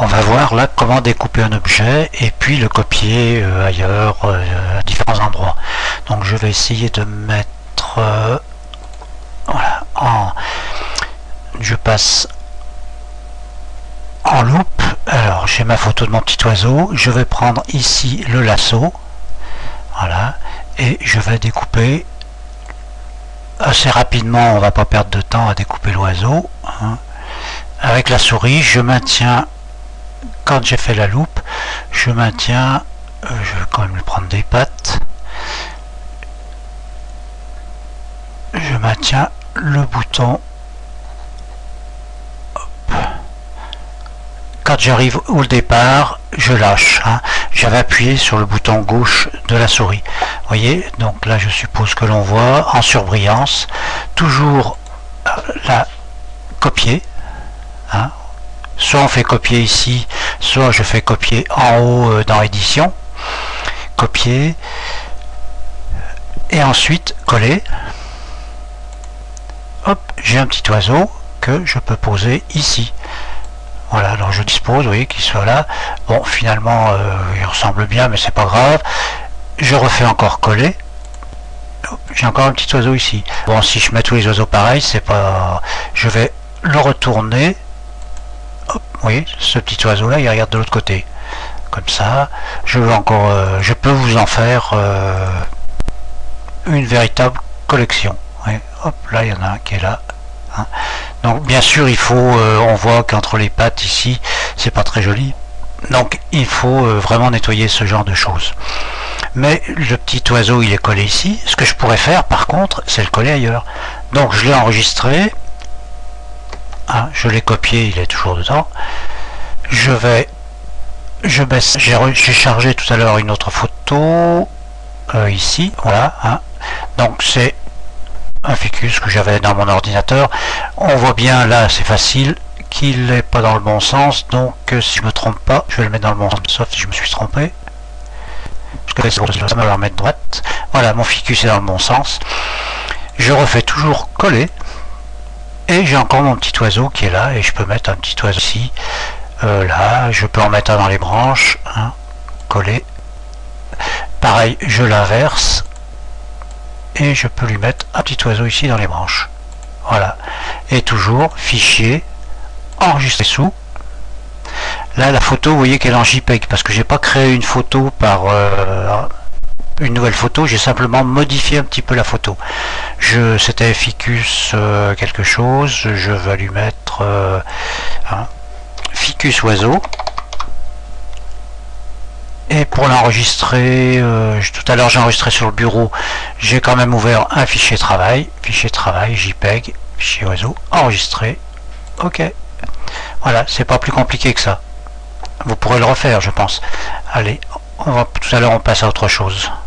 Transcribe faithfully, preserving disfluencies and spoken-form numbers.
on va voir là comment découper un objet et puis le copier euh, ailleurs, euh, à différents endroits. Donc je vais essayer de mettre euh, voilà, en je passe en loupe. Alors j'ai ma photo de mon petit oiseau, je vais prendre ici le lasso, voilà, et je vais découper assez rapidement. On va pas perdre de temps à découper l'oiseau, hein. Avec la souris je maintiens, quand j'ai fait la loupe, je maintiens, euh, je vais quand même lui prendre des pattes, je maintiens le bouton. Hop. Quand j'arrive au départ, je lâche, hein. J'avais appuyé sur le bouton gauche de la souris. Vous voyez, donc là je suppose que l'on voit en surbrillance, toujours euh, la copier, hein. Soit on fait copier ici, soit je fais copier en haut euh, dans édition, copier, et ensuite coller. Hop, j'ai un petit oiseau que je peux poser ici. Voilà, alors je dispose, vous voyez, qu'il soit là. Bon, finalement, euh, il ressemble bien, mais c'est pas grave. Je refais encore coller. J'ai encore un petit oiseau ici. Bon, si je mets tous les oiseaux pareils, c'est pas... Je vais le retourner. Hop, vous voyez, ce petit oiseau là, il regarde de l'autre côté. Comme ça, je veux encore... Euh, je peux vous en faire euh, une véritable collection. Ouais, hop, là, il y en a un qui est là. Hein. Donc bien sûr il faut, euh, on voit qu'entre les pattes ici c'est pas très joli, donc il faut euh, vraiment nettoyer ce genre de choses. Mais le petit oiseau il est collé ici. Ce que je pourrais faire par contre, c'est le coller ailleurs. Donc je l'ai enregistré, hein, je l'ai copié, il est toujours dedans. Je vais, je baisse, j'ai chargé tout à l'heure une autre photo euh, ici, voilà, hein. Donc c'est un ficus que j'avais dans mon ordinateur. On voit bien là, c'est facile, qu'il n'est pas dans le bon sens, donc euh, si je me trompe pas, je vais le mettre dans le bon sens, sauf si je me suis trompé. Parce que ça va le remettre droite. Voilà, mon ficus est dans le bon sens. Je refais toujours coller, et j'ai encore mon petit oiseau qui est là, et je peux mettre un petit oiseau ici, euh, là, je peux en mettre un dans les branches, hein, coller. Pareil, je l'inverse. Et je peux lui mettre un petit oiseau ici dans les branches. Voilà. Et toujours fichier, enregistrer sous. Là la photo, vous voyez qu'elle est en JPEG parce que j'ai pas créé une photo par euh, une nouvelle photo, j'ai simplement modifié un petit peu la photo. Je c'était ficus euh, quelque chose, je vais lui mettre euh, hein, ficus oiseau. Et pour l'enregistrer, euh, tout à l'heure j'ai enregistré sur le bureau, j'ai quand même ouvert un fichier travail, fichier travail, JPEG, fichier oiseau, enregistré, ok. Voilà, c'est pas plus compliqué que ça. Vous pourrez le refaire, je pense. Allez, on va, tout à l'heure on passe à autre chose.